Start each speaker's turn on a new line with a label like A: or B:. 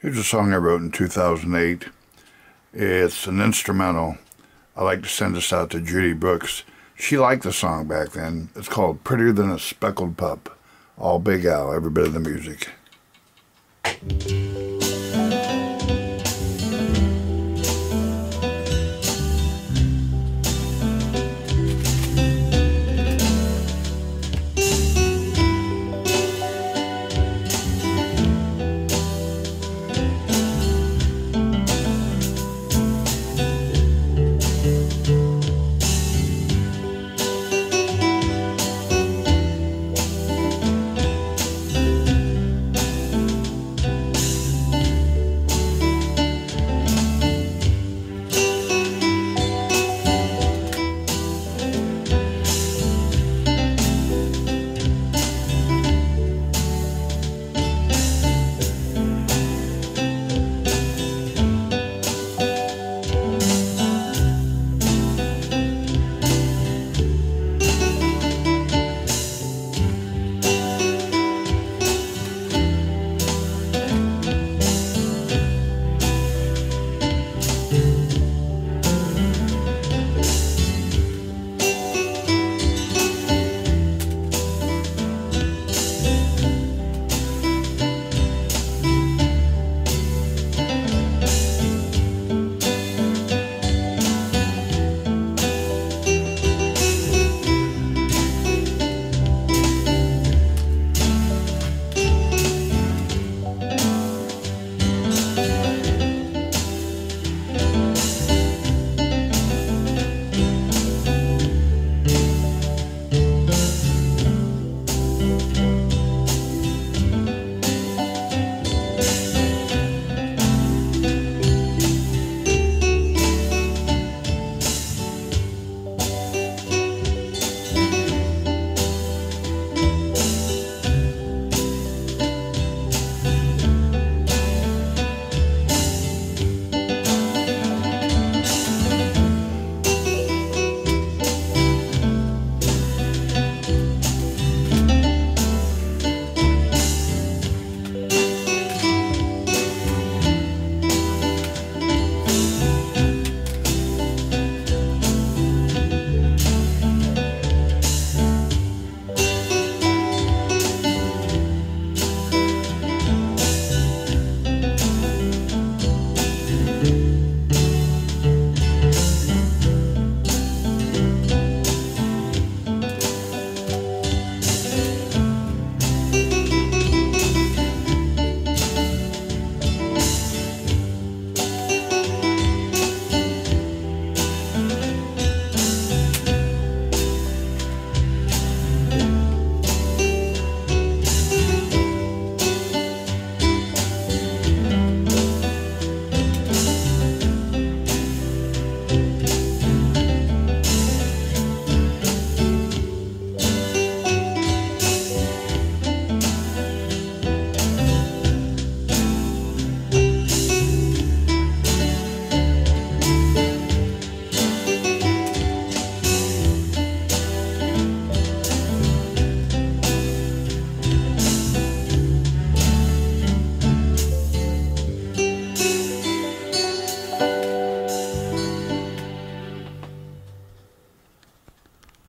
A: Here's a song I wrote in 2008. It's an instrumental. I like to send this out to Judy Brooks. She liked the song back then. It's called Prettier Than a Speckled Pup. All Big Al, every bit of the music.